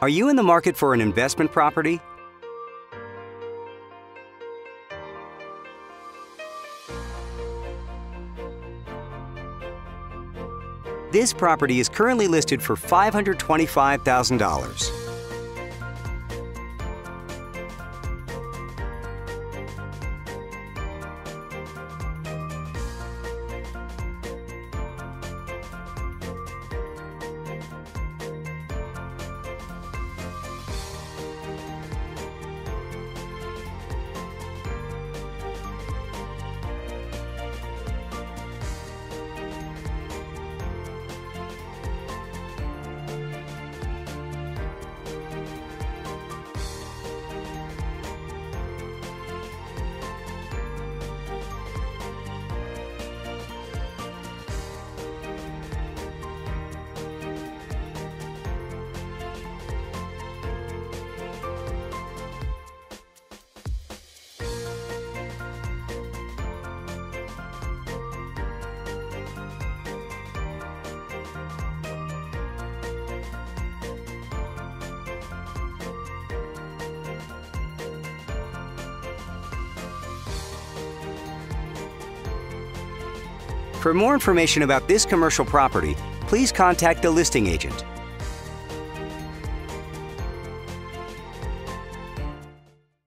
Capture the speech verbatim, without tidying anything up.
Are you in the market for an investment property? This property is currently listed for five hundred twenty-five thousand dollars. For more information about this commercial property, please contact the listing agent.